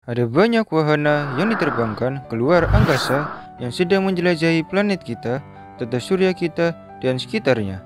Ada banyak wahana yang diterbangkan keluar angkasa yang sedang menjelajahi planet kita, tata surya kita, dan sekitarnya.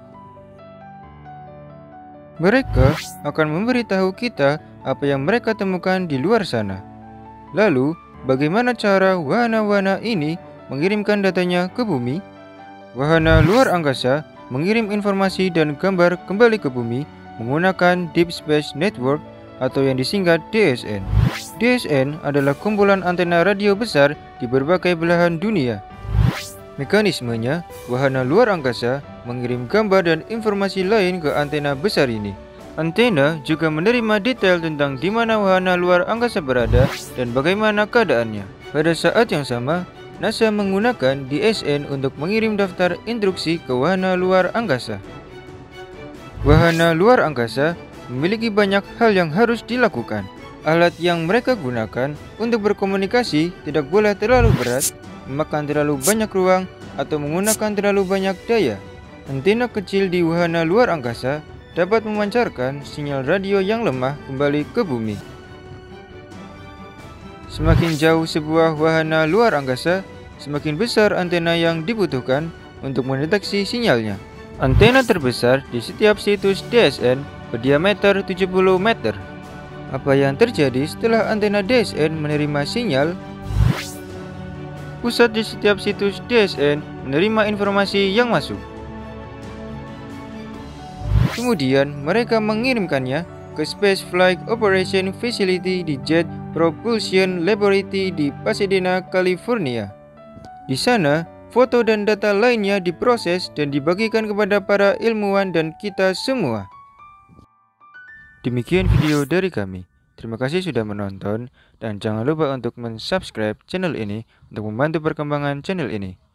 Mereka akan memberitahu kita apa yang mereka temukan di luar sana. Lalu, bagaimana cara wahana-wahana ini mengirimkan datanya ke bumi? Wahana luar angkasa mengirim informasi dan gambar kembali ke bumi menggunakan Deep Space Network atau yang disingkat DSN. DSN adalah kumpulan antena radio besar di berbagai belahan dunia. Mekanismenya, wahana luar angkasa mengirim gambar dan informasi lain ke antena besar ini. Antena juga menerima detail tentang di mana wahana luar angkasa berada dan bagaimana keadaannya. Pada saat yang sama, NASA menggunakan DSN untuk mengirim daftar instruksi ke wahana luar angkasa. Wahana luar angkasa memiliki banyak hal yang harus dilakukan. Alat yang mereka gunakan untuk berkomunikasi tidak boleh terlalu berat, memakan terlalu banyak ruang, atau menggunakan terlalu banyak daya. Antena kecil di wahana luar angkasa dapat memancarkan sinyal radio yang lemah kembali ke bumi. Semakin jauh sebuah wahana luar angkasa, semakin besar antena yang dibutuhkan untuk mendeteksi sinyalnya. Antena terbesar di setiap situs DSN berdiameter 70 meter. Apa yang terjadi setelah antena DSN menerima sinyal? Pusat di setiap situs DSN menerima informasi yang masuk. Kemudian mereka mengirimkannya ke Space Flight Operation Facility di Jet Propulsion Laboratory di Pasadena, California. Di sana, foto dan data lainnya diproses dan dibagikan kepada para ilmuwan dan kita semua. Demikian video dari kami. Terima kasih sudah menonton dan jangan lupa untuk mensubscribe channel ini untuk membantu perkembangan channel ini.